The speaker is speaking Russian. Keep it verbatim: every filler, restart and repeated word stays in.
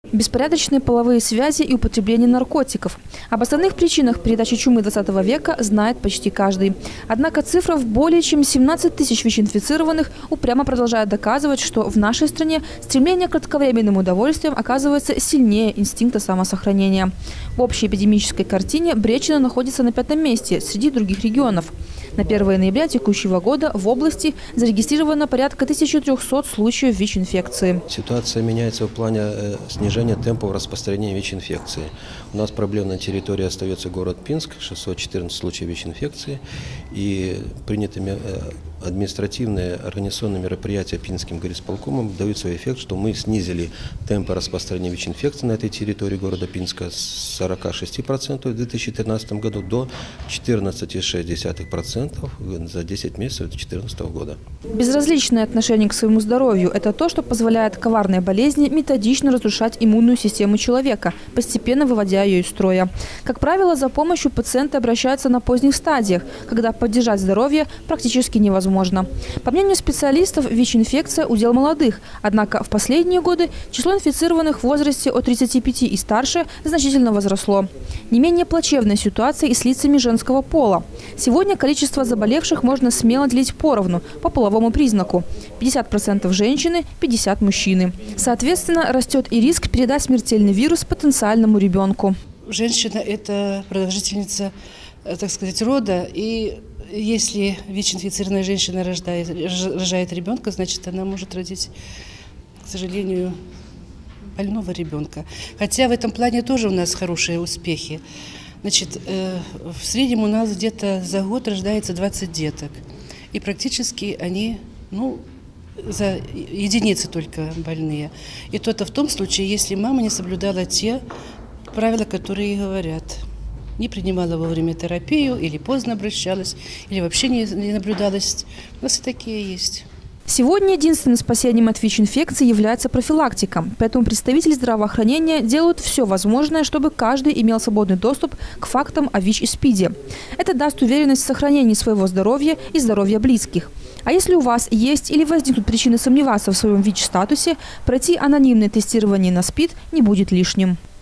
Беспорядочные половые связи и употребление наркотиков. Об основных причинах передачи чумы двадцатого века знает почти каждый. Однако цифра в более чем семнадцать тысяч ВИЧ-инфицированных упрямо продолжает доказывать, что в нашей стране стремление к кратковременным удовольствиям оказывается сильнее инстинкта самосохранения. В общей эпидемической картине Бречино находится на пятом месте среди других регионов. На первое ноября текущего года в области зарегистрировано порядка тысячи трёхсот случаев ВИЧ-инфекции. Ситуация меняется в плане э, снижения темпов распространения ВИЧ-инфекции. У нас проблемной территории остается город Пинск, шестьсот четырнадцать случаев ВИЧ-инфекции. И принятыми э, административные организационные мероприятия Пинским горисполкомом дают свой эффект, что мы снизили темпы распространения ВИЧ-инфекции на этой территории города Пинска с сорока шести процентов в две тысячи тринадцатом году до четырнадцати целых шести десятых процента за десять месяцев две тысячи четырнадцатого года. Безразличное отношение к своему здоровью – это то, что позволяет коварной болезни методично разрушать иммунную систему человека, постепенно выводя ее из строя. Как правило, за помощью пациенты обращаются на поздних стадиях, когда поддержать здоровье практически невозможно. По мнению специалистов, ВИЧ-инфекция – удел молодых. Однако в последние годы число инфицированных в возрасте от тридцати пяти и старше значительно возросло. Не менее плачевная ситуация и с лицами женского пола. Сегодня количество заболевших можно смело делить поровну по половому признаку. пятьдесят процентов женщины, пятьдесят процентов мужчины. Соответственно, растет и риск передать смертельный вирус потенциальному ребенку. Женщина – это продолжительница, так сказать, рода. И если ВИЧ-инфицированная женщина рождает, рожает ребенка, значит, она может родить, к сожалению, больного ребенка. Хотя в этом плане тоже у нас хорошие успехи. Значит, э, в среднем у нас где-то за год рождается двадцать деток. И практически они, ну, за единицы только больные. И то-то в том случае, если мама не соблюдала те правила, которые ей говорят. Не принимала вовремя терапию, или поздно обращалась, или вообще не, не наблюдалась. У нас и такие есть. Сегодня единственным спасением от ВИЧ-инфекции является профилактика. Поэтому представители здравоохранения делают все возможное, чтобы каждый имел свободный доступ к фактам о ВИЧ и СПИДе. Это даст уверенность в сохранении своего здоровья и здоровья близких. А если у вас есть или возникнут причины сомневаться в своем ВИЧ-статусе, пройти анонимное тестирование на СПИД не будет лишним.